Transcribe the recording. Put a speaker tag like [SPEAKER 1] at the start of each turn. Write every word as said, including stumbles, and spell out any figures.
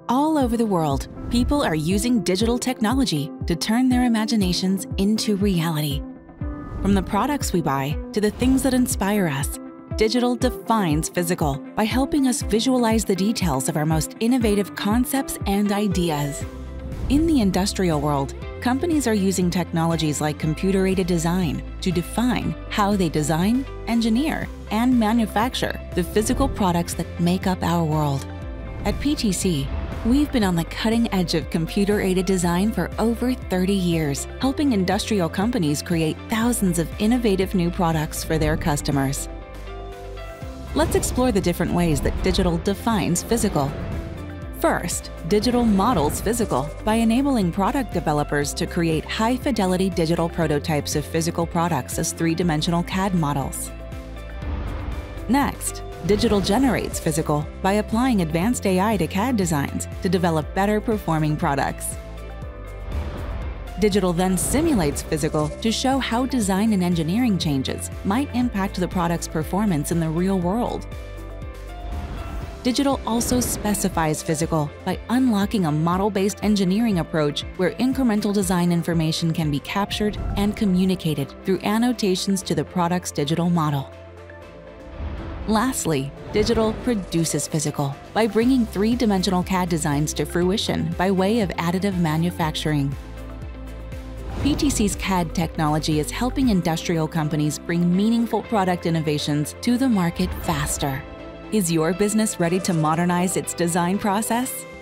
[SPEAKER 1] All over the world, people are using digital technology to turn their imaginations into reality. From the products we buy to the things that inspire us, digital defines physical by helping us visualize the details of our most innovative concepts and ideas. In the industrial world, companies are using technologies like computer-aided design to define how they design, engineer, and manufacture the physical products that make up our world. At P T C, we've been on the cutting edge of computer-aided design for over thirty years, helping industrial companies create thousands of innovative new products for their customers. Let's explore the different ways that digital defines physical. First, digital models physical by enabling product developers to create high-fidelity digital prototypes of physical products as three-dimensional C A D models. Next, digital generates physical by applying advanced A I to C A D designs to develop better-performing products. Digital then simulates physical to show how design and engineering changes might impact the product's performance in the real world. Digital also specifies physical by unlocking a model-based engineering approach where incremental design information can be captured and communicated through annotations to the product's digital model. Lastly, digital produces physical by bringing three-dimensional C A D designs to fruition by way of additive manufacturing. P T C's C A D technology is helping industrial companies bring meaningful product innovations to the market faster. Is your business ready to modernize its design process?